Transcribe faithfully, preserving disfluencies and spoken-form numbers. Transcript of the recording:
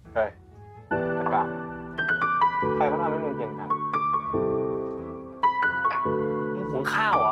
เฮ้ยแต่กล้าใครเขาทำให้มึงเพียงกันมึงหุงข้าวเหรอ